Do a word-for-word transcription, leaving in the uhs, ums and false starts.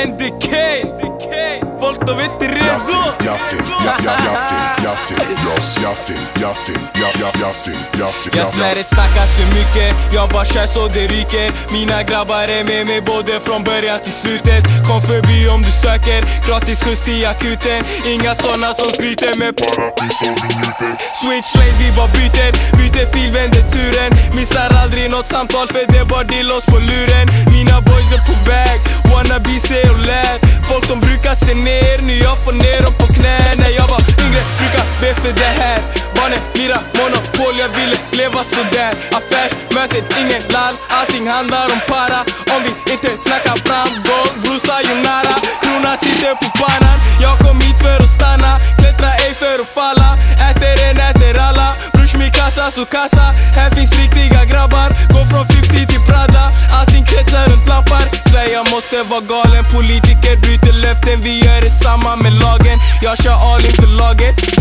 en decay. Folk de vet är redo. Yasin, Yasin, Yasin, Yasin, Yasin, Yasin, Yasin. Jag svär det snackas för mycket, jag bara kör så det ryker. Mina grabbar är med mig både från början till slutet. Kom förbi om du söker, gratis skjuts till akuten. Inga såna som skryter med paratis och minuter. Switch lane, vi bara byter, byter fil, vänder turen. Missar aldrig något samtal för det är bara dillos på luren. Mina boys är på väg, wanna be say och lär. Folk de brukar se ner, nu jag får ner dem på knä. När jag var yngre brukar be för det här. Barnen, mira, monopol, jag ville leva sådär. Affärsmötet, ingen lall, allting handlar om para. Om vi inte snackar framgång, brusa ju nära. Kronan sitter på pannan, jag kom hit för att stanna. Klättra ej för att falla, äter en, äter alla. Brush mi kassa, så kassa, här finns riktiga grabbar. Gå från femtio till Prada, allting kretsar runt lappar. Sverige måste vara galen, politiker bryter löften. Vi gör det samma med lagen, jag kör all in för laget.